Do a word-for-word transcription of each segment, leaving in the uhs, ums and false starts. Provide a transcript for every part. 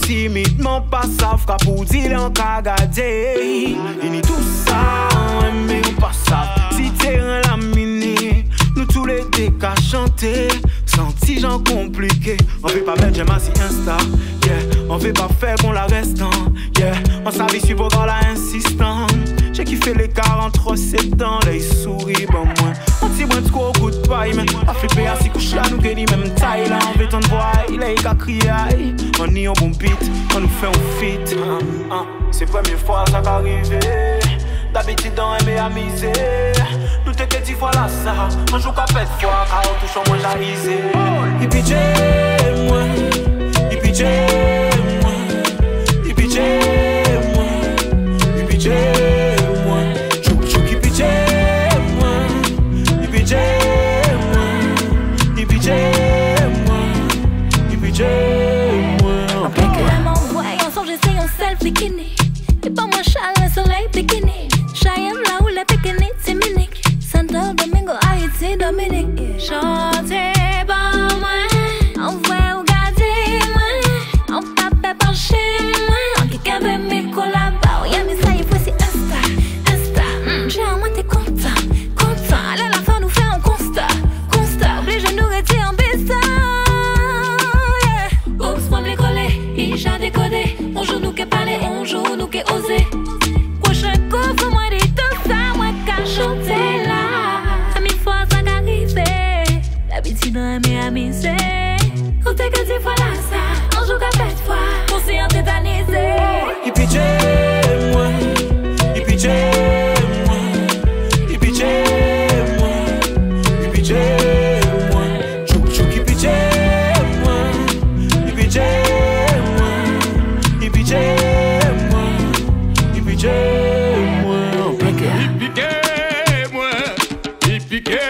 timidement pas savent qu'à pour dire en cagadé. Il n'y tout ça, mais on pas ça. Si t'es un laminé, nous tous les deux qu'à chanter. Senti gens compliqués. On veut pas mettre j'aime assis Insta, yeah. On veut pas faire qu'on la reste en, yeah. On savait suivre quand la insistant. J'ai kiffé les quarante-trois sept ans, les souris, bon moi. On t'y moins trop coup de paille, mais a flippé à si couche là, nous que ni même taille là. On veut ton voix, il est qu'à crier. On y en bon beat, on nous fait un fit. Uh, uh, c'est la première fois ça qu'arrive. D'habitude on aime amuser. Nous te que dix fois là ça. On joue qu'à pète fois, car on touche en moins jarisé. Il pitch moi, il pitch moi, il pitch moi, il pitch moi. Chouk chouk il pitch moi, il pitch moi, il pitch moi, il pitch moi. Après qu'elle m'envoie, on sort j'essaye on selfie kiné. Et pas moi chale le soleil bikini. Cheyenne là où les pique-niques c'est Munich. Santo Domingo, Haïti, Dominique. Chantez par moi, on voit ou garder moi. On pape par chez moi. On qui avait mes collabos. Y'a mis ça, il faut si Insta, Insta. Mm. J'ai un moins t'es content, content. Allez la fin nous fait un constat, constat. Obligé de nous retirer en bista. Yeah. Oups, moi me les coller, il j'ai décodé. On joue nous qui parler, on joue nous qui oser. Prochain coup, faut moi dire tout ça, moi qu'à chanter là. D'habitude on aime amuser. On te que dix fois là ça. On joue qu'à pète fois. On s'est en tétanisé. Il pitch moi, il pitch moi, il pitch moi, il pitch moi. Chouk chouk il pitch moi, il pitch moi, il pitch moi, il pitch moi. Il piquait moi, il piquait.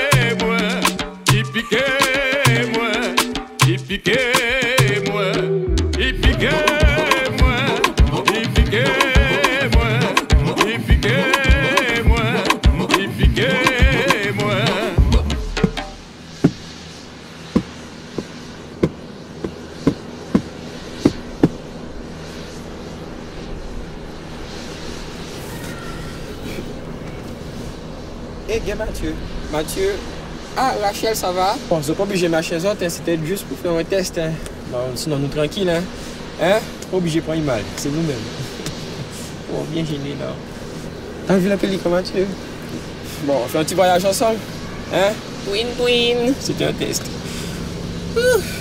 Il piquait moi, il piquait moi, il piquait moi, il piquait moi, il piquait moi. Eh bien Mathieu, Mathieu. Ah, Rachel, ça va? Bon, c'est pas obligé de marcher autres, hein. C'était juste pour faire un test. Hein. Bon, sinon, nous tranquille. Hein? Hein? Pas obligé de prendre mal, c'est nous-mêmes. Bon, bien gêné là. T'as vu la pellicule, Mathieu? Bon, on fait un petit voyage ensemble. Hein? Twin, twin. C'était un test. Ouh.